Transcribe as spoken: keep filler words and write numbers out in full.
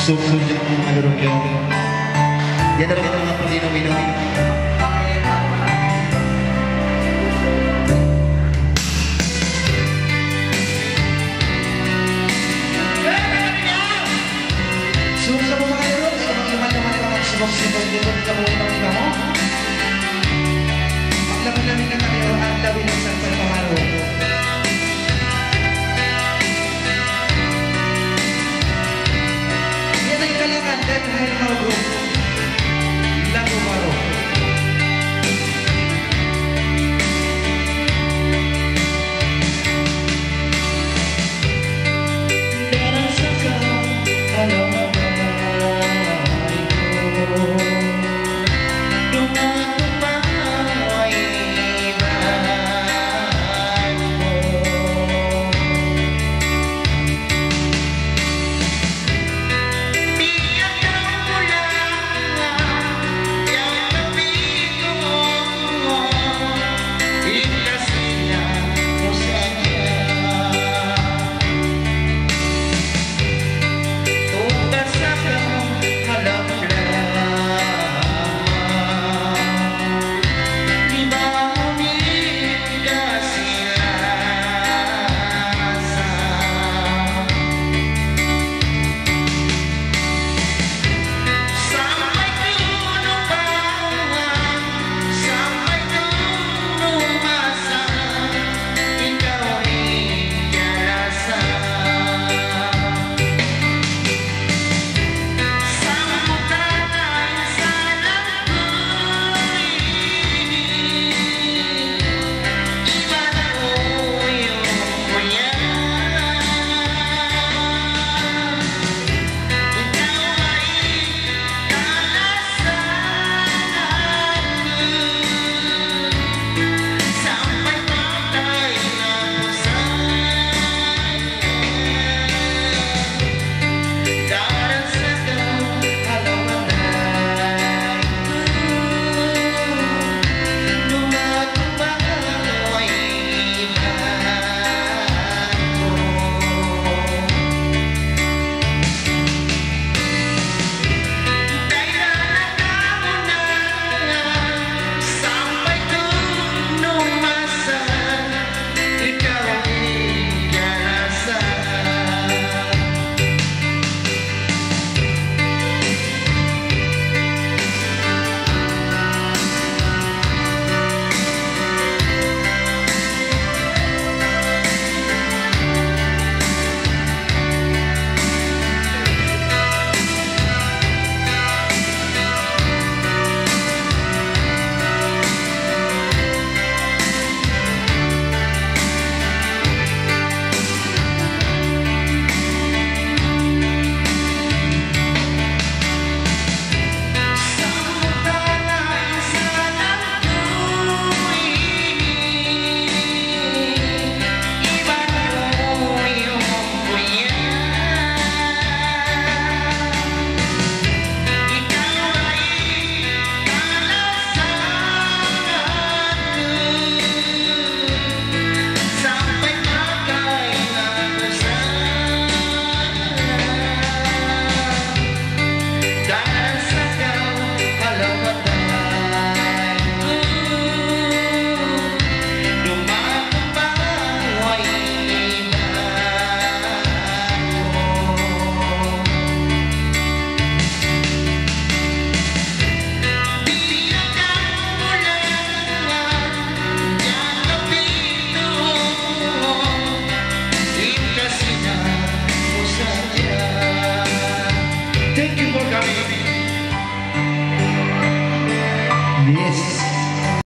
Sukun yung mga lurugyo. Yan na rin ang mga pag-inom-inom. Suksa mo mga lurug. Sa mag-iman-iman ang mga sibok-sibok-sibok sa buhay ng iba mo. Maglaman-lamin na kami ang lawin ng San San Pamaro. Dan Hermano Group Lago Maro. Darasakan kalau mamai ko dumamay Thank you for coming.